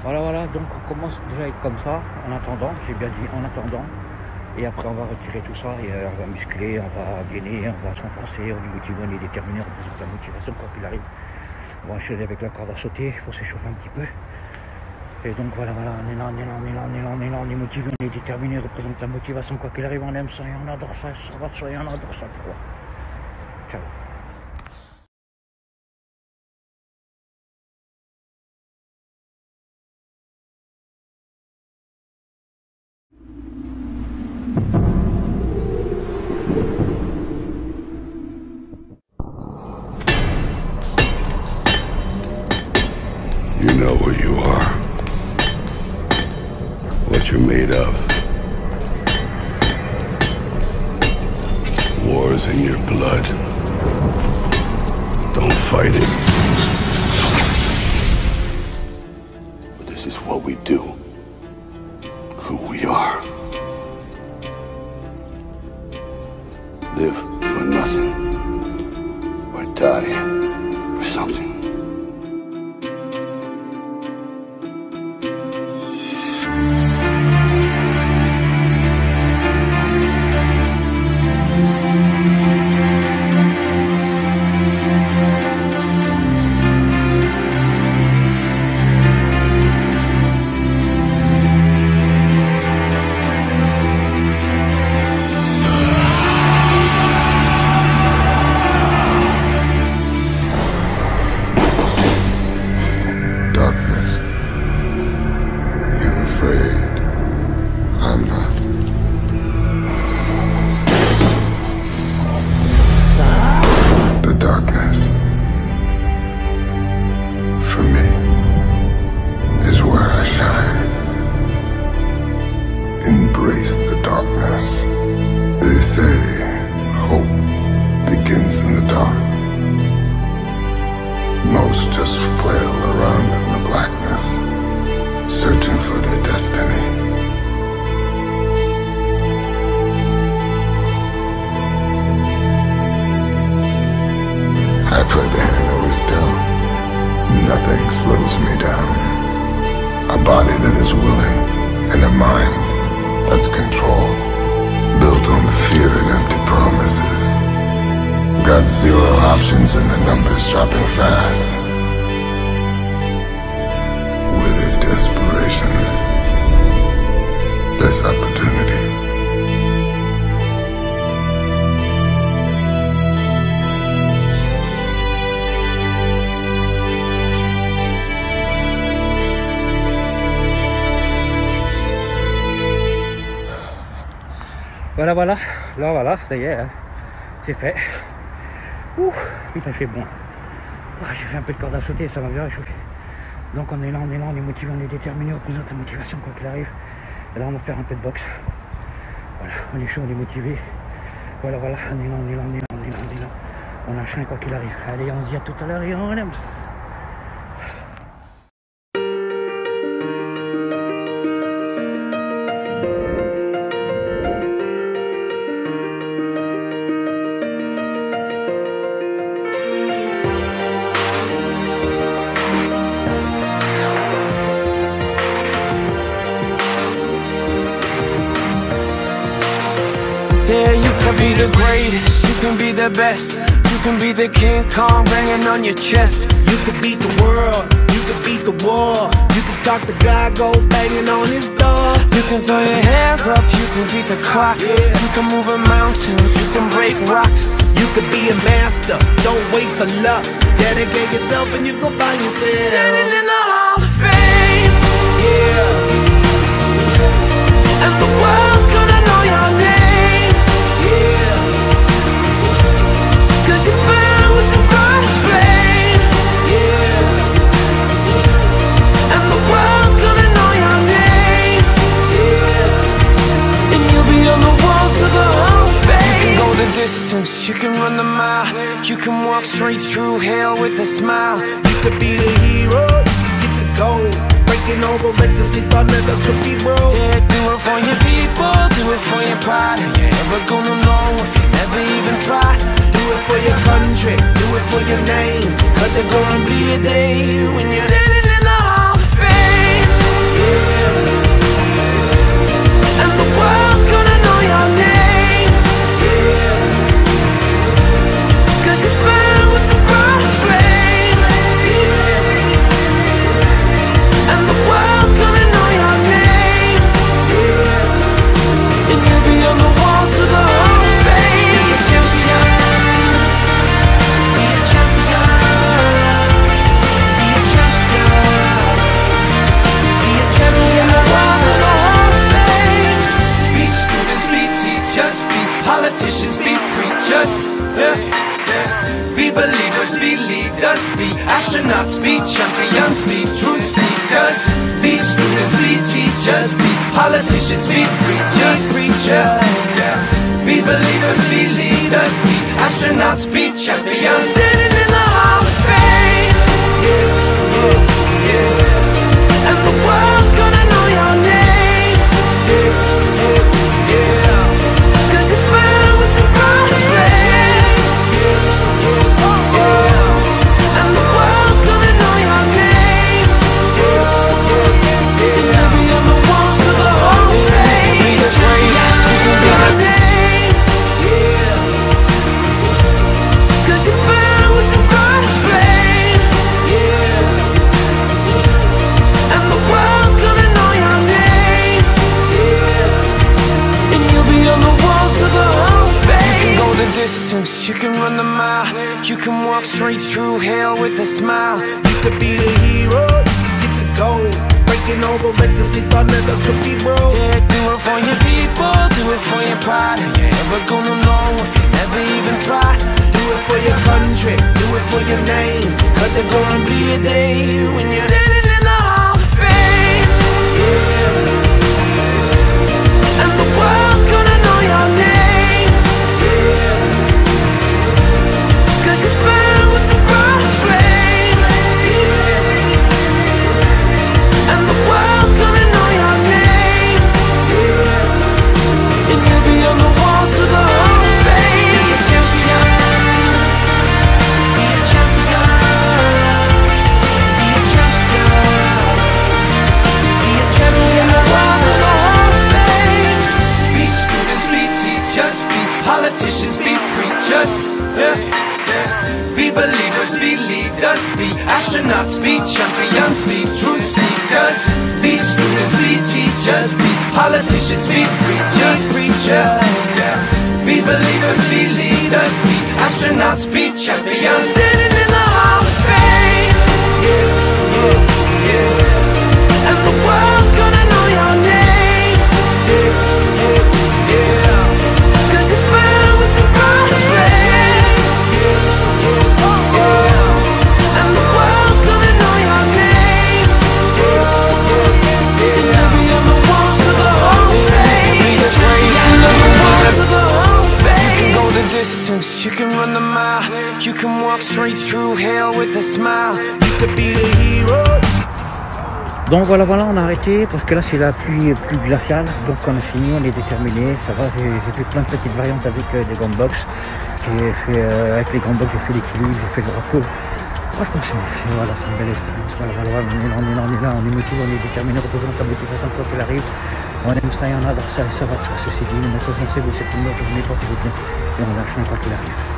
Voilà, voilà, donc on commence déjà à être comme ça, en attendant, j'ai bien dit en attendant. Et après on va retirer tout ça et on va muscler, on va gainer, on va se renforcer, on est motivé, on est déterminé, on représente la motivation quoi qu'il arrive. On va enchaîner avec la corde à sauter, il faut s'échauffer un petit peu. Et donc voilà, on est là, on est motivé, on est déterminé, on représente la motivation quoi qu'il arrive, on aime ça et on adore ça, ça va de soi et on adore ça le froid. Ciao. You know who you are, what you're made of. War's in your blood. Don't fight it. But this is what we do, who we are. Live for nothing, or die for something. Embrace the darkness. They say hope begins in the dark. Most just flail around in the blackness, searching for their destiny. I put the hand that was dealt. Nothing slows me down. A body that is willing and a mind that's controlled, built on fear and empty promises. Got zero options and the numbers dropping fast. With his desperation, there's opportunity. Voilà, là voilà, ça y est, hein. C'est fait. Ouh, il fait bon. J'ai fait un peu de corde à sauter, ça m'a bien réchauffé. Donc on est là, on est motivé, on est déterminé, on représente la motivation quoi qu'il arrive. Et là on va faire un peu de boxe. Voilà, on est chaud, on est motivé. Voilà, on est là. On a faim quoi qu'il arrive. Allez, on se dit à tout à l'heure et on aime. Yeah, you can be the greatest, you can be the best. You can be the King Kong banging on your chest. You could beat the world, you could beat the war. You could talk to God, go banging on his door. You can throw your hands up, you can beat the clock. You can move a mountain, you can break rocks. You could be a master, don't wait for luck. Dedicate yourself and you go find yourself Standing in the Hall of Fame. Yeah. And the world's gonna know your name. Cause you burn with the brightest flame. And the world's gonna know your name. And you'll be on the walls of the Hall of Fame. You can go the distance, you can run the mile. You can walk straight through hell with a smile. You could be the hero, you could get the gold. Breaking all the records they thought never could be broke. Yeah, do it for your people, do it for your pride. Are you ever gonna know if you never even try? Do it for your country, do it for your name. Cause there's gonna be a day when you're standing in the Hall of Fame. champions, be truth seekers, be students, be teachers, be politicians, be preachers, be believers, be leaders, be astronauts, be champions, standing in the Hall of Fame. And the world's gonna know your name. Cause you burn with the brightest flame. And the world's gonna know your name. And you'll be on the walls of the Hall of Fame. Be the greatest, you can be your name. Cause you burn with the brightest flame. And the world's gonna know your name. And you'll be on the walls of the Hall of Fame. You can go the distance, you can run the mile, you can walk straight through hell with a smile. You could be the hero, you could get the gold. Breaking all the records they thought never could be broke. Yeah, do it for your people, do it for your pride. Are you ever gonna know if you never even try? Do it for your country, do it for your name. Cause there's gonna be a day when you're standing in the Hall of Fame. And the world's gonna know your name. Cause you burn with the brightest flame. And the world's gonna know your name. And you'll be on the walls of the Hall of Fame. Be a champion. Be a champion. Be a champion. Be a champion. The walls of the Hall of Fame. Be students, be teachers, be politicians, be preachers. Be believers, be leaders, be astronauts, be champions, be truth seekers, be students, be teachers, be politicians, be preachers, be believers, be leaders, be astronauts, be champions, standing in the Hall of Fame. And the world's gonna know your name. Cause you burn with the brightest flame. And the world's gonna know your name. And you'll be on the walls of the Hall of Fame. Be the greatest on the walls of the Hall of Fame. You can go the distance, you can run the mile, you can walk straight through hell with a smile. You could be the hero. Donc voilà, on a arrêté parce que là c'est la pluie plus glaciale, donc on a fini, on est déterminé, ça va, j'ai fait plein de petites variantes avec des gants box, j'ai fait avec les gants box, j'ai fait l'équilibre, j'ai fait le drapeau. Franchement voilà, c'est une belle expérience, voilà, on est là, on est motivé, on est déterminé, représente la motivation quoi qu'elle arrive, on aime ça et on adore ça et ça va, ça c'est dit, mais de toute façon c'est vous, c'est tout le monde, je ne mets pas, c'est bien, et on lâche quoi qu'il arrive.